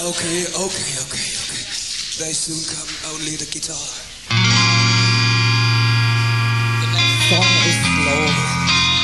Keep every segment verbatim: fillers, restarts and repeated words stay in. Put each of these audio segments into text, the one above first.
Okay, okay, okay, okay. They soon come, only the guitar. The next song is slow.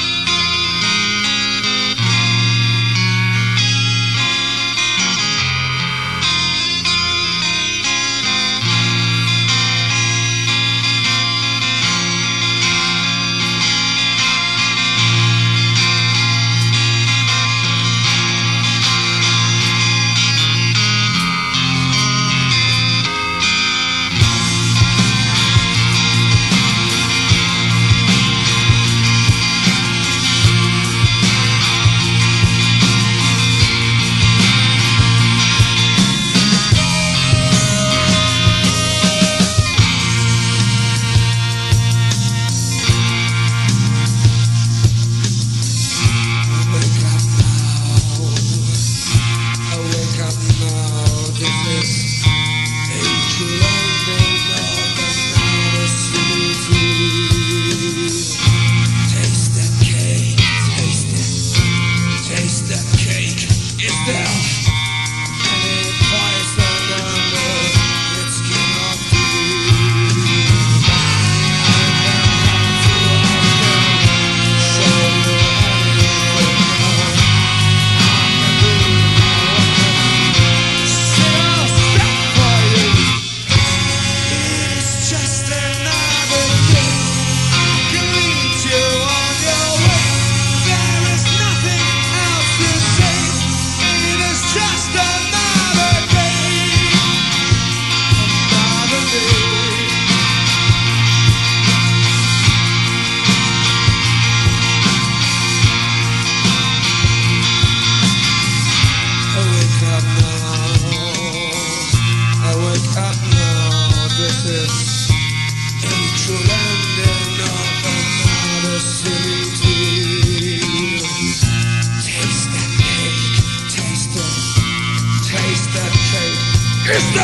Is there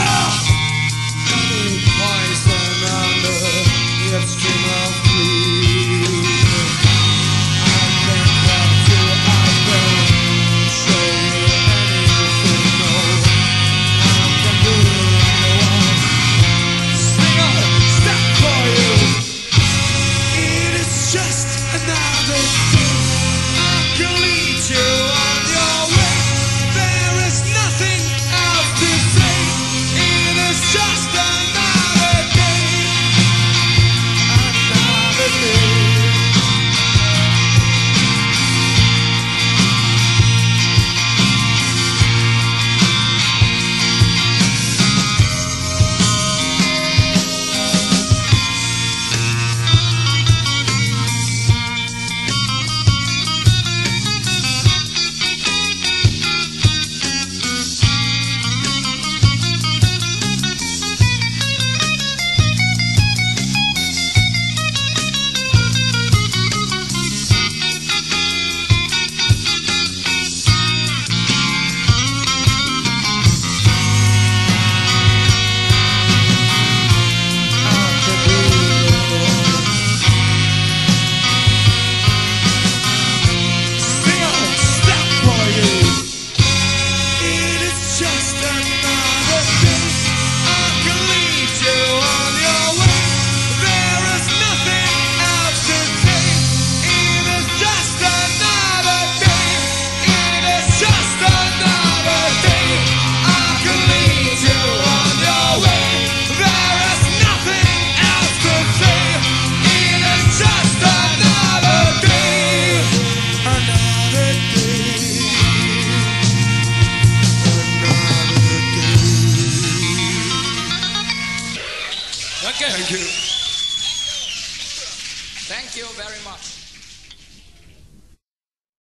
any poison under the upstream of greed? I can help you, I can show you anything, no. I can do it, sing a step for you. It is just another thing. I can lead you on your way. There is nothing else to say. Just another day, another day. Okay. Thank you. Thank you very much.